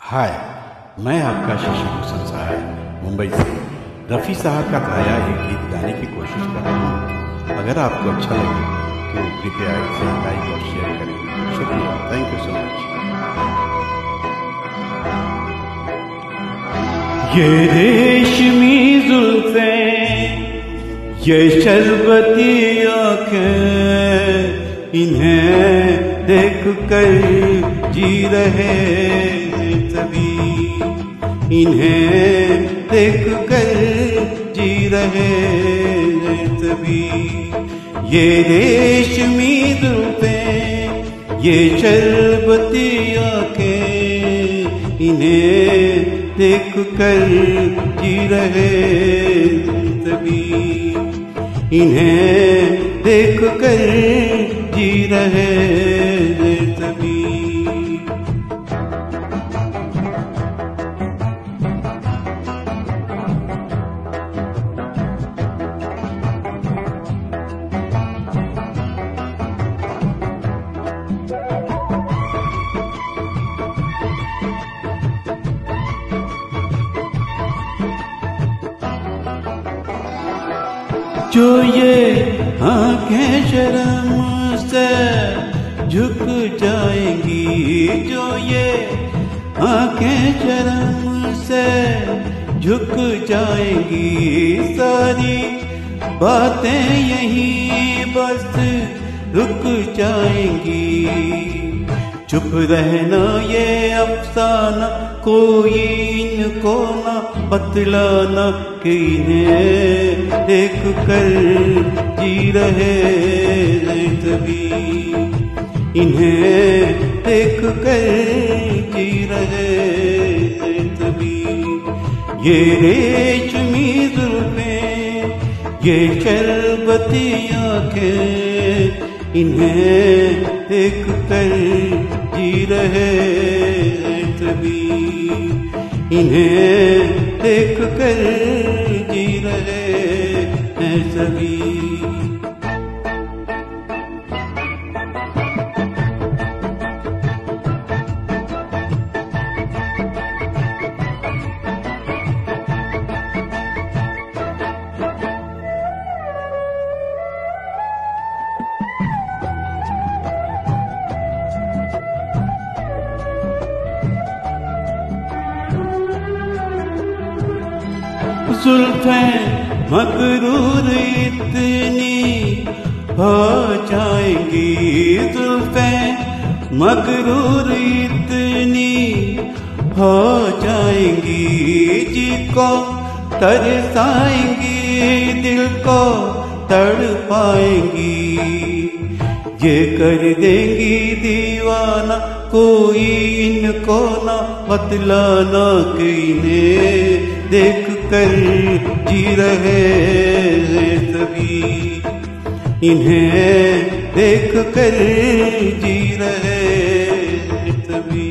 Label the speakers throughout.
Speaker 1: हाय, मैं आपका शशि साहब मुंबई से रफ़ी साहब का गाया एक गीत गाने की कोशिश कर रहा हूँ। अगर आपको अच्छा लगे तो कृपया इसे लाइक और शेयर करें। शुक्रिया, थैंक यू सो मच।
Speaker 2: ये रेशमी जुल्फे, ये शरबती आंखें, इन्हें देख कर जी रहे सभी, इन्हें देख कर जी रहे सभी। ये रेशमी जुल्फे, ये शरबती आंखें, इन्हें देख कर जी रहे सभी, इन्हें देख कर जी रहे सभी। जो ये आंखें शर्म से झुक जाएंगी, जो ये आंखें शर्म से झुक जाएंगी, सारी बातें यहीं बस रुक जाएंगी। चुप रहना ये अफसाना, कोई इनको ना बतलाना, कि इन्हें देख कर जी रहे सभी, इन्हें देख कर जी रहे सभी। ये रेशमी जुल्फे, ये शरबती आंखें, इन्हें देख कर जी रहे सभी, इन्हें देख कर जी रहे हैं सभी। जुल्फे मगरूर इतनी हो जाएंगी, जुल्फे मगरूर इतनी हो जाएंगी, जी को तरसाएंगी, दिल को तड़पाएंगी। ये कर देंगी दीवाना, कोई इनको ना बतलाना, कि इन्हें देख कर जी रहे सभी, इन्हें देख कर जी रहे सभी।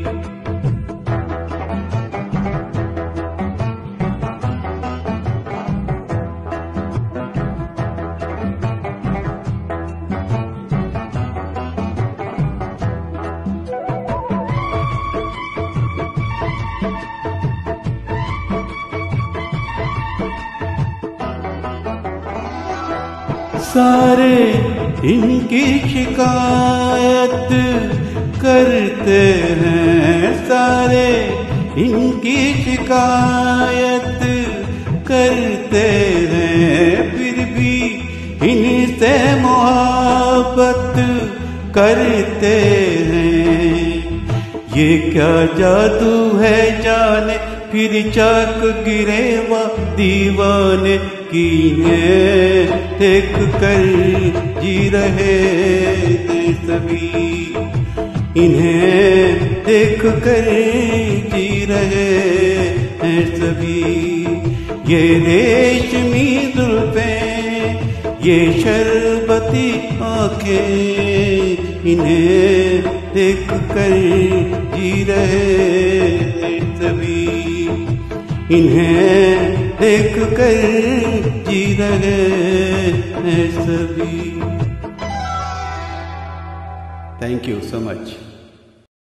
Speaker 2: सारे इनकी शिकायत करते हैं, सारे इनकी शिकायत करते हैं, फिर भी इनसे मोहब्बत करते हैं। ये क्या जादू है जाने, फिर चाक गिरे व दीवाने, कि इन्हें देख कर जी रहे सभी, इन्हें देख कर जी रहे हैं सभी। ये रेशमी जुल्फे, ये शरबती आंखें, इन्हें देख कर जी रहे सभी, इन्हें देख कर जी रहे हैं सभी।
Speaker 1: Thank you so much.